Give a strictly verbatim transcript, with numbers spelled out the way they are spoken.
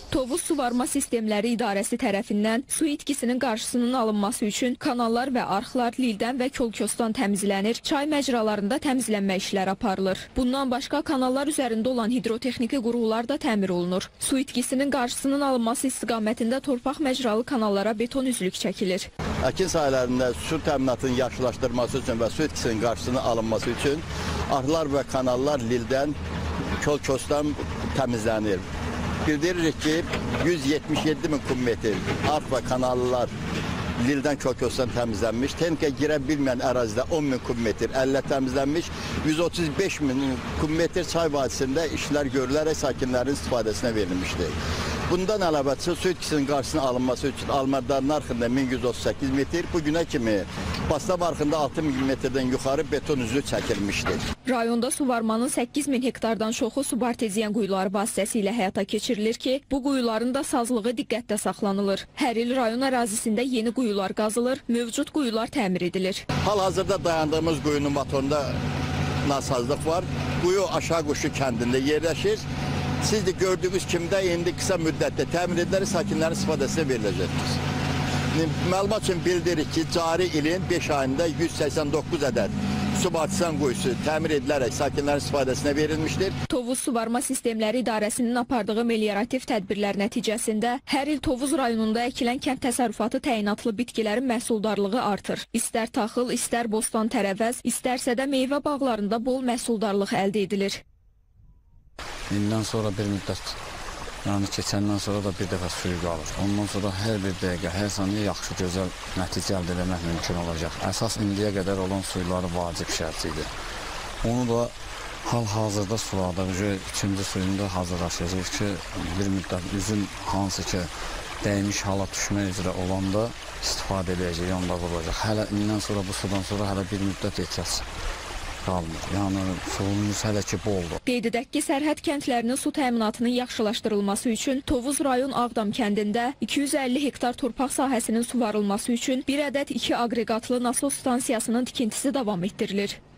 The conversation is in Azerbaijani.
Tovuz Suvarma Sistemləri İdarəsi tərəfindən su itkisinin qarşısının alınması üçün kanallar və arxlar lildən və kolkosdan təmizlənir, çay məcralarında təmizlənmə işləri aparılır. Bundan başqa kanallar üzərində olan hidrotexniki qurğular da təmir olunur. Su itkisinin qarşısının alınması istiqamətində torpaq məcralı kanallara beton üzlük çəkilir. Əkin sahələrində su təminatının yaxşılaşdırılması üçün və su itkisinin qarşısının alınması üçün arxlar və kanallar lildən, kolkosdan təmizlənir. Bildiririk ki, yüz yetmiş yeddi min kubmetr arx və kanallar lildən, kolkosdan təmizlənmiş. Texnika girə bilməyən ərazidə on min kubmetr əllə təmizlənmiş. yüz otuz beş min kubmetr çay vadisində işlər görülərək sakinlərin istifadəsinə verilmişdir. Bundan əlavə su itkisinin qarşısının alınması üçün Almərdanın arxında min yüz otuz səkkiz metr, bu günə kimi Bastam arxında altı min metrdən yuxarı beton üzü çəkilmişdir. Rayonda suvarmanın səkkiz min hektardan çoxu subarteziyan quyuları vasitəsilə həyata keçirilir ki, bu quyuların da sazlığı diqqətdə saxlanılır. Hər il rayon ərazisində yeni quyular qazılır, mövcud quyular təmir edilir. Hal-hazırda dayandığımız quyunun motorunda nasazlıq var. Quyu Aşağı Quşu kəndində yerləşir. Siz də gördüyünüz kimi də indi qısa müddətdə təmir edilərək sakinlərin istifadəsinə veriləcəkdir. Məlumat üçün bildiririk ki, cari ilin beş ayında yüz səksən doqquz ədəd subarteziyan quyusu təmir edilərək sakinlərin istifadəsinə verilmişdir. Tovuz Suvarma Sistemləri İdarəsinin apardığı meliorativ tədbirlər nəticəsində hər il Tovuz rayonunda əkilən kənd təsərrüfatı təyinatlı bitkilərin məhsuldarlığı artır. İstər taxıl, istər bostan tərəvəz, istərsə də meyvə bağlarında bol məhsuldarlıq əldə edilir. İndən sonra bir müddət, yəni keçəndən sonra da bir dəfə suyu qalır. Ondan sonra hər bir dəqiqə, hər saniyə yaxşı, gözəl nəticə əldə etmək mümkün olacaq. Əsas indiyə qədər olan suyları vacib şərt idi. Onu da hal-hazırda suladıq, üçüncü suyunda hazırlaşacaq ki, bir müddət üzüm hansı ki dəymiş hala düşmək üzrə olanda istifadə edəcək, onda vurulacaq. Hələ indən sonra bu sudan sonra hələ bir müddət ehtiyac qalmır. Yəni suyumuz hələ ki boldur. Qeyd edək ki, sərhəd kəndlərinin su təminatının yaxşılaşdırılması üçün Tovuz rayon Ağdam kəndində iki yüz əlli hektar torpaq sahəsinin suvarılması üçün bir ədəd iki aqreqatlı nasos stansiyasının tikintisi davam etdirilir.